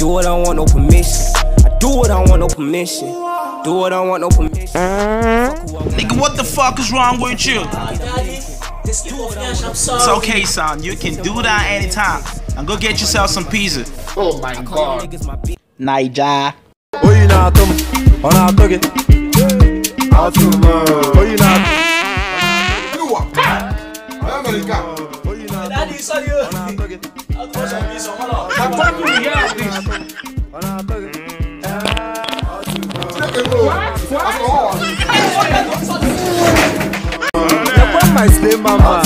do it, I don't want no permission. I do it, I don't want no permission. Do it, I don't want no permission. Nigga, what the fuck is wrong with you? It's okay, son. You can do that anytime. And go get yourself some pizza. Oh my god. Naija. Oh, you know, come on, I'll cook it. I'll do it. Oh, you know. My slave mama.